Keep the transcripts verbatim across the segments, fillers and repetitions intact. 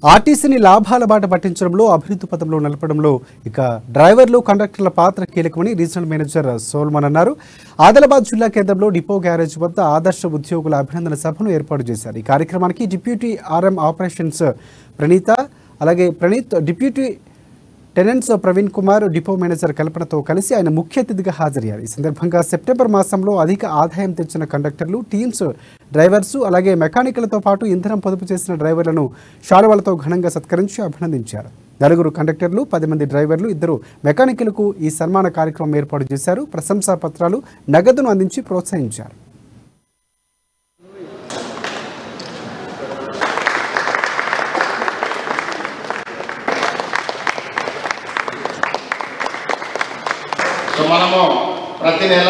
ఆర్టీసీని లాభాల బాట పట్టించడంలో అభివృద్ధి పథంలో నిలపడంలో ఇక డ్రైవర్లు కండక్టర్ల పాత్ర కీలకమని రీజనల్ మేనేజర్ సోల్మన్ అన్నారు. ఆదిలాబాద్ జిల్లా కేంద్రంలో డిపో గ్యారేజ్ వద్ద ఆదర్శ ఉద్యోగుల అభినందన సభను ఏర్పాటు చేశారు. ఈ కార్యక్రమానికి డిప్యూటీ ఆర్ఎం ఆపరేషన్స్ ప్రణీత, అలాగే Praneeth, deputy tenants Praveen Kumar, depot manager కల్పనతో కలిసి ఆయన ముఖ్య అతిథిగా హాజరయ్యారు. ఈ సందర్భంగా సెప్టెంబర్ మాసంలో అధిక ఆదాయం తెచ్చిన కండక్టర్లు, టీమ్స్, డ్రైవర్సు, అలాగే మెకానికలతో పాటు ఇంధనం పొదుపు చేసిన డ్రైవర్లను శాలువాలతో ఘనంగా సత్కరించి అభినందించారు. నలుగురు కండక్టర్లు, పది మంది డ్రైవర్లు, ఇద్దరు మెకానికలకు ఈ సన్మాన కార్యక్రమం ఏర్పాటు చేశారు. ప్రశంసా పత్రాలు, నగదును అందించి ప్రోత్సహించారు. మనము ప్రతి నెల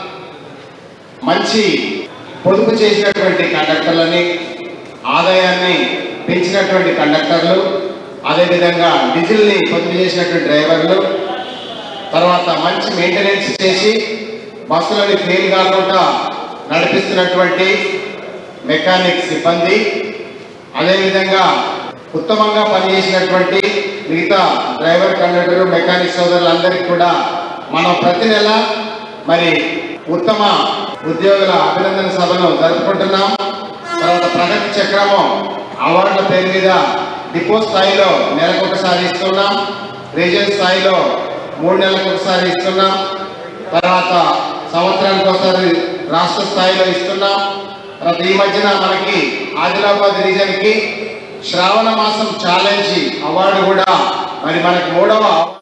మంచి పొదుపు చేసినటువంటి కండక్టర్లని, ఆదాయాన్ని పెంచినటువంటి కండక్టర్లు, అదేవిధంగా డీజిల్ని పొదుపు చేసినటువంటి డ్రైవర్లు, తర్వాత మంచి మెయింటెనెన్స్ చేసి బస్సులని ఫెయిల్ కాకుండా నడిపిస్తున్నటువంటి మెకానిక్ సిబ్బంది, అదేవిధంగా ఉత్తమంగా పనిచేసినటువంటి మిగతా డ్రైవర్, కండక్టర్, మెకానిక్ సోదరులందరికీ కూడా మనం ప్రతి నెల మరి ఉత్తమ ఉద్యోగుల అభినందన సభను జరుపుకుంటున్నాం. తర్వాత ప్రగతి చక్రము అవార్డుల పేరు మీద డిపో స్థాయిలో నెలకు ఒకసారి ఇస్తున్నాం, రీజన్ స్థాయిలో మూడు నెలలకు ఒకసారి ఇస్తున్నాం, తర్వాత సంవత్సరానికి ఒకసారి రాష్ట్ర స్థాయిలో ఇస్తున్నాం. తర్వాత ఈ మధ్యన మనకి ఆదిలాబాద్ రీజన్కి శ్రావణ మాసం ఛాలెంజ్ అవార్డు కూడా మరి మనకి మూడవ